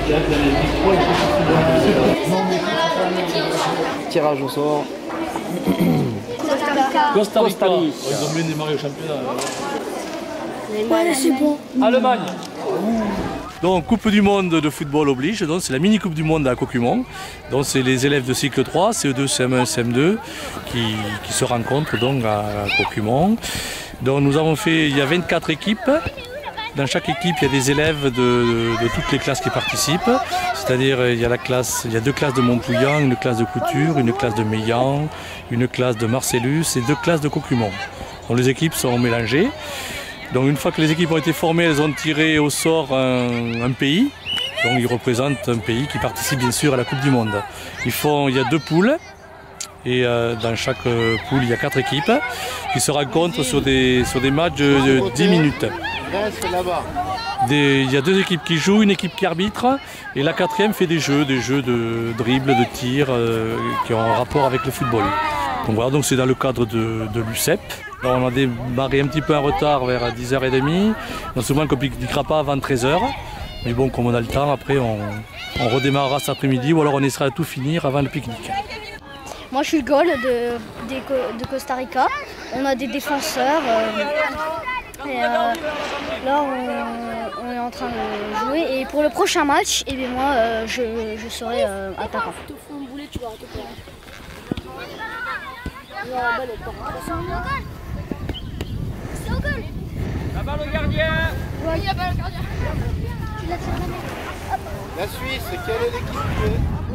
Tirage au sort. Costa Rica. Rica. Ils ont bien démarré au championnat. Ouais, c'est bon. Allemagne. Donc Coupe du Monde de football oblige, donc c'est la mini Coupe du Monde à Cocumont. Donc c'est les élèves de cycle 3, CE2, CM1, CM2 qui se rencontrent donc à Cocumont. Donc nous avons fait, il y a 24 équipes. Dans chaque équipe, il y a des élèves de toutes les classes qui participent. C'est-à-dire il y a deux classes de Montpouillan, une classe de Couture, une classe de Meillan, une classe de Marcellus et 2 classes de Cocumont. Donc les équipes sont mélangées. Donc une fois que les équipes ont été formées, elles ont tiré au sort un pays. Donc ils représentent un pays qui participe bien sûr à la Coupe du Monde. Il y a 2 poules. Et dans chaque poule, il y a 4 équipes qui se rencontrent sur des matchs de 10 minutes. Il y a 2 équipes qui jouent, une équipe qui arbitre et la 4e fait des jeux de dribble, de tir qui ont un rapport avec le football. Donc voilà, donc c'est dans le cadre de l'UCEP. On a démarré un petit peu en retard vers 10h30. Donc souvent on ne communiquera pas avant 13h. Mais bon, comme on a le temps, après on redémarrera cet après-midi ou alors on essaiera de tout finir avant le pique-nique. Moi, je suis le goal de Costa Rica. On a des défenseurs. Là, on est en train de jouer. Et pour le prochain match, eh bien, moi, je serai attaquant. La balle au gardien. Oui, la balle au gardien. La Suisse, quelle est l'équipe?